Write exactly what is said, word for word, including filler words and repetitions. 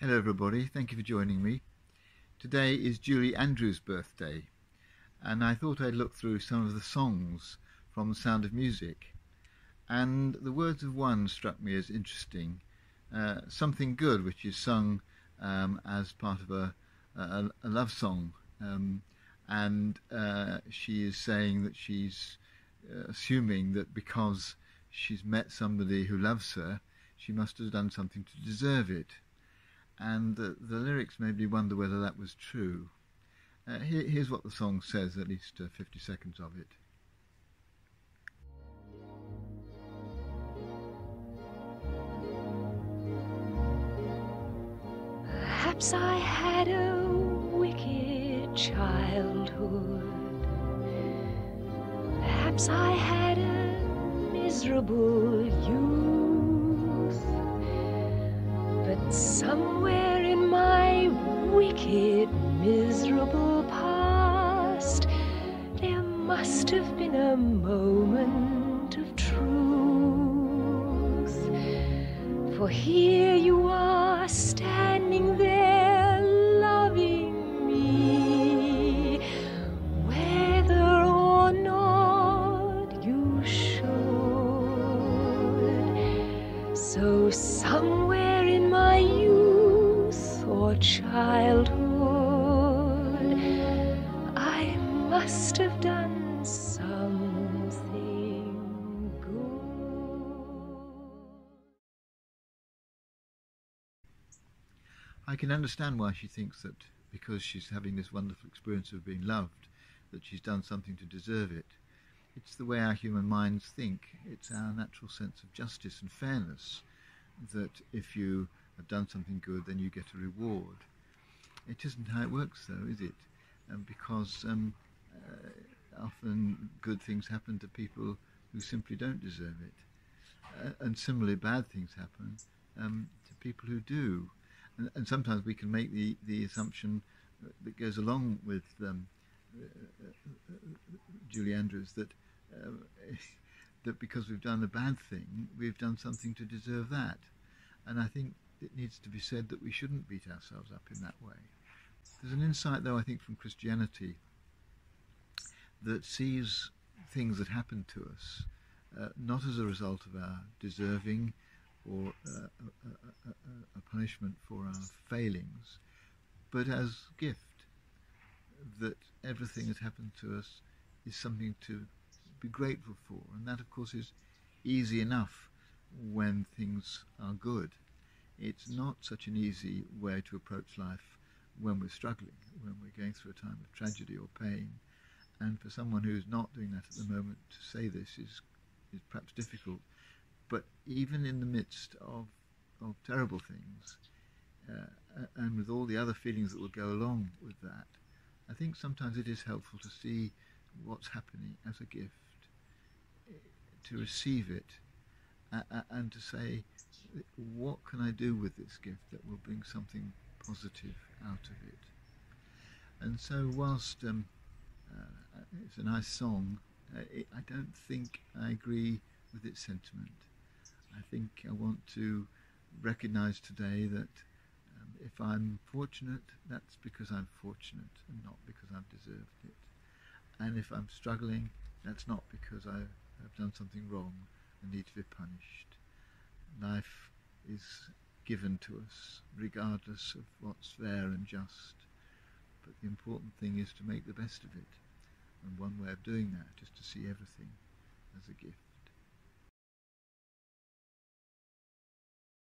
Hello everybody, thank you for joining me. Today is Julie Andrews' birthday, and I thought I'd look through some of the songs from The Sound of Music. And the words of one struck me as interesting. Uh, Something Good, which is sung um, as part of a, a, a love song. Um, and uh, she is saying that she's uh, assuming that because she's met somebody who loves her, she must have done something to deserve it. And the, the lyrics made me wonder whether that was true. Uh, here, here's what the song says, at least uh, fifty seconds of it. Perhaps I had a wicked childhood. Perhaps I had a miserable youth. But somewhere in my wicked, miserable past, there must have been a moment of truth. For here you are, standing there, loving me, whether or not you should. So somewhere in my youth or childhood, I must have done something good. I can understand why she thinks that because she's having this wonderful experience of being loved, that she's done something to deserve it. It's the way our human minds think. It's our natural sense of justice and fairness, that if you have done something good, then you get a reward. It isn't how it works, though, is it? Um, because um, uh, often good things happen to people who simply don't deserve it. Uh, and similarly, bad things happen um, to people who do. And, and sometimes we can make the, the assumption that goes along with um, uh, uh, Julie Andrews that uh, that because we've done a bad thing, we've done something to deserve that. And I think it needs to be said that we shouldn't beat ourselves up in that way. There's an insight, though, I think, from Christianity that sees things that happen to us uh, not as a result of our deserving or uh, a, a, a, a punishment for our failings, but as gift, that everything that happened to us is something to be grateful for. And that, of course, is easy enough when things are good. It's not such an easy way to approach life when we're struggling, when we're going through a time of tragedy or pain. And for someone who's not doing that at the moment, to say this is, is perhaps difficult. But even in the midst of, of terrible things, uh, and with all the other feelings that will go along with that, I think sometimes it is helpful to see what's happening as a gift, to receive it, uh, and to say, what can I do with this gift that will bring something positive out of it? And so whilst um, uh, it's a nice song, uh, it, I don't think I agree with its sentiment. I think I want to recognise today that um, if I'm fortunate, that's because I'm fortunate and not because I've deserved it. And if I'm struggling, that's not because I have done something wrong and need to be punished. Life is given to us regardless of what's fair and just. But the important thing is to make the best of it. And one way of doing that is to see everything as a gift.